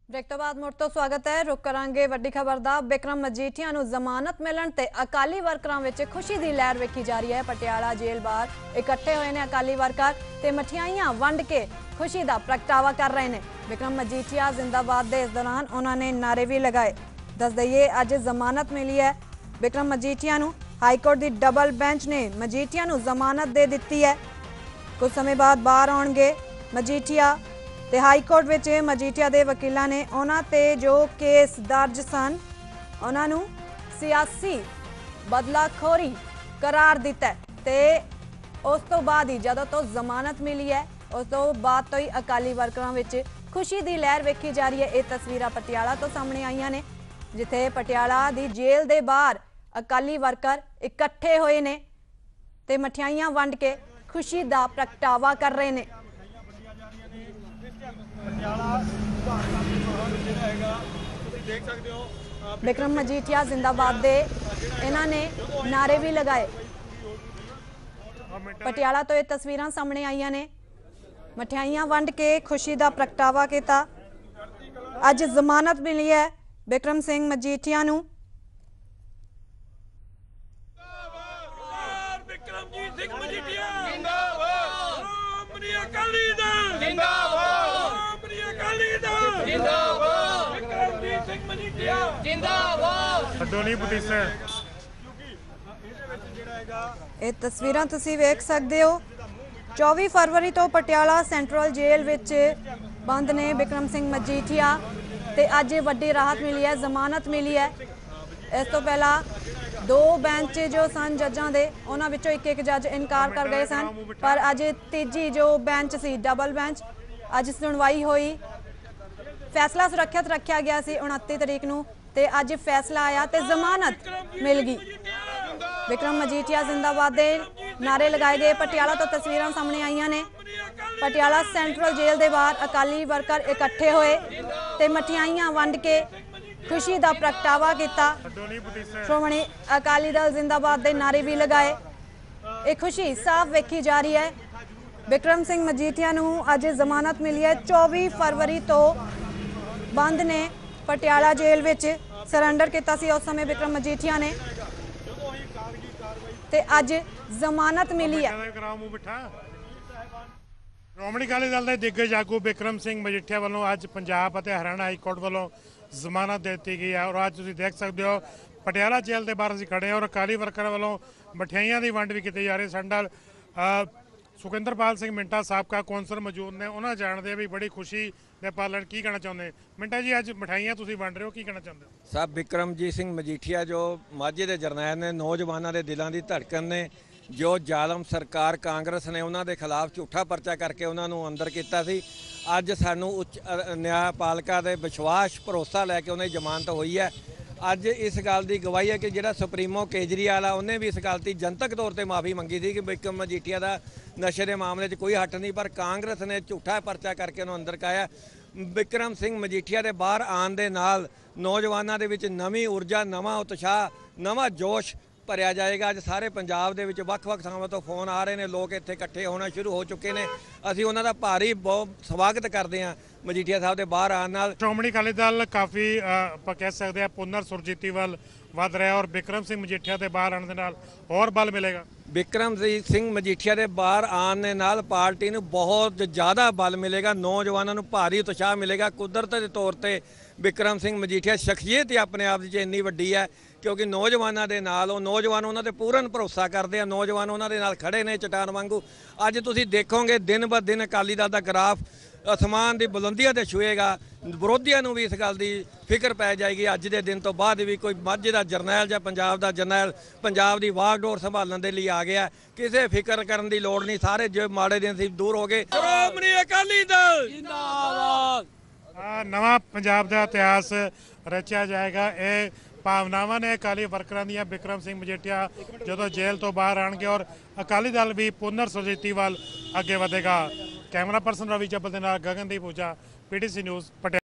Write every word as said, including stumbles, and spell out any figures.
Break तो बाद मुड़ तो स्वागत है। रुख करांगे वड्डी खबर दा। बिक्रम मजीठिया नूं जमानत मिलण ते अकाली वर्करां विच खुशी दी लहर वेखी जा रही है। पटियाला जेल बाहर इकट्ठे होए ने अकाली वर्कर ते मठियाइयां वंड के खुशी दा प्रगटावा कर रहे ने। बिक्रम मजीठिया जिंदाबाद दे इस दौरान उन्होंने नारे भी लगाए। दस दईए अज जमानत मिली है बिक्रम मजीठिया नूं। हाईकोर्ट दी डबल बेंच ने मजीठिया नूं जमानत दे दित्ती है। कुछ समय बाद बाहर आउणगे मजीठिया ते हाईकोर्ट विच मजीठिया दे वकीलां ने उन्हां ते जो केस दर्ज सन उन्हां नूं सियासी बदलाखोरी करार दिता है। ते उस तो बाद ही जदों तो जमानत मिली है उस तो बाद तो ही अकाली वर्करां विच खुशी दी लहर वेखी जा रही है। ये तस्वीरां पटियाला तो सामने आईयां ने जिथे पटियाला दी जेल दे बाहर अकाली वर्कर इकट्ठे होए ने ते मठियाइयां वंड के खुशी दा प्रगटावा कर रहे ने। बिक्रम मजीठिया जिंदाबाद दे इन्हां ने नारे भी लगाए। पटियाला तो ये तस्वीरां सामने आईयां ने मठियाइयां वंड के खुशी दा प्रगटावा किया। अज जमानत मिली है बिक्रम सिंह मजीठिया नूं। ਇਹ ਤਸਵੀਰਾਂ ਤੁਸੀਂ ਵੇਖ ਸਕਦੇ ਹੋ। चौबीस फरवरी तो पटियाला सेंट्रल जेल विच बंद ने बिक्रम सिंह मजीठिया ते अज वड्डी राहत मिली है, जमानत मिली है। इस तो पहला दो बेंच जो सन जजां दे उन्हां विचों एक एक जज इनकार कर गए सन, पर अज तीजी जो बेंच सी डबल बेंच अज सुनवाई हुई। फैसला सुरक्षित रखा गया सी उनतीस तरीक नूं ते अज फैसला आया ते जमानत मिल गई। बिक्रम मजीठिया जिंदाबाद दे नारे लगाए गए। पटियाला तो तस्वीरां सामने आईयां ने। पटियाला सेंट्रल जेल दे बाहर अकाली वर्कर इकट्ठे होए ते मठियाइयां वंड के खुशी दा प्रगटावा किया। श्रोमणी अकाली दल जिंदाबाद दे नारे भी लगाए। एक खुशी साफ वेखी जा रही है। बिक्रम सिंह मजीठिया नूं अज जमानत मिली है। चौबीस फरवरी तो बंद ने पटियाला जेल विच सरेंडर किया सी उस समय बिक्रम मजीठिया ने ते अज जमानत मिली है। श्रोमणी अकाली दल के दिग्गज आगू बिक्रम सिंह मजीठिया वालों अज पंजाब और हरियाणा हाईकोर्ट वालों जमानत दे दी गई है। और अज तुसीं देख सकते हो पटियाला जेल के बाहर असीं खड़े हैं और अकाली वर्कर वालों मठियाइयां की वंड भी की जा रही। साडे नाल सुखिंदरपाल सिंह मिंटा साबका कौंसल मौजूद ने, उन्होंने जानते भी बड़ी खुशी दे पालन की कहना चाहते। मिंटा जी अज मिठाइयां तुसीं वंड रहे हो, की कहना चाहते हो? साहब बिक्रमजीत सिंह मजीठिया जो माझे के जरनैल ने, नौजवानों के दिलों की धड़कन ने, जो जालम सरकार कांग्रेस ने उन्होंने खिलाफ झूठा परचा करके उन्होंने अंदर किया सी, अज सानू उच्च न्यायपालिका के विश्वास भरोसा लैके उन्हें जमानत हुई है। अज इस गल की गवाही है कि जो सुप्रीमो केजरीवाल आ उन्हें भी इस गल की जनतक तौर पर माफ़ी मंगी थी कि बिक्रम मजीठिया का नशे के मामले कोई हट नहीं, पर कांग्रेस ने झूठा परचा करके उन्होंने अंदर काया। बिक्रम सिंह मजीठिया के बाहर आने के नाल नौजवानों के विच नवीं ऊर्जा, नवा उत्साह, नवा जोश भरिया जाएगा। अज सारे पंजाब दे विच वख-वख थावां तो फोन आ रहे हैं, लोग इत्थे इकट्ठे होना शुरू हो चुके हैं। असीं उन्हां दा भारी बहुत स्वागत करते हैं मजीठिया साहब के बाहर आने नाल। श्रोमणी अकाली दल काफ़ी आपां कह सकते हैं पुनर सुरजीती वाल वध रहा और बिक्रम सिंह मजीठिया के बाहर आने नाल और बल मिलेगा। बिक्रम सिंह मजीठिया के बाहर आने नाल पार्टी नूं बहुत ज़्यादा बल मिलेगा, नौजवानों नूं भारी उत्साह मिलेगा। कुदरत के तौर पर बिक्रम सिंह मजीठिया शख्सियत ही अपने आप च इन्नी वड्डी है क्योंकि नौजवानों के नाल नौजवान उन्होंने पूर्ण भरोसा करते हैं, नौजवान उन्होंने नाल खड़े ने चट्टान वांगू। अज तुसीं देखोगे दिन ब दिन अकाली दल का ग्राफ आसमान की बुलंदियां ते छुएगा। विरोधियों को भी इस गल की फिक्र पै जाएगी अज के दिन तो बाद भी कोई माझे का जरनैल या पंजाब का जरनैल पंजाब की वागडोर संभालने के लिए आ गया। किसी फिक्र करने की लोड़ नहीं, सारे जो माड़े दिन से दूर हो गए। श्रोमणी अकाली दल जिंदाबाद। नवा पंजाब का इतिहास रचा जाएगा। ये भावनावां ने अकाली वर्करां दीयां। बिक्रम सिंह मजीठिया जो जेल तो बाहर आएंगे और अकाली दल भी पुनर सुरजीती वाल अगे बढ़ेगा। कैमरा पर्सन रवि चब्बल के नाल गगनदीप ऊजा, P T C news Patiala.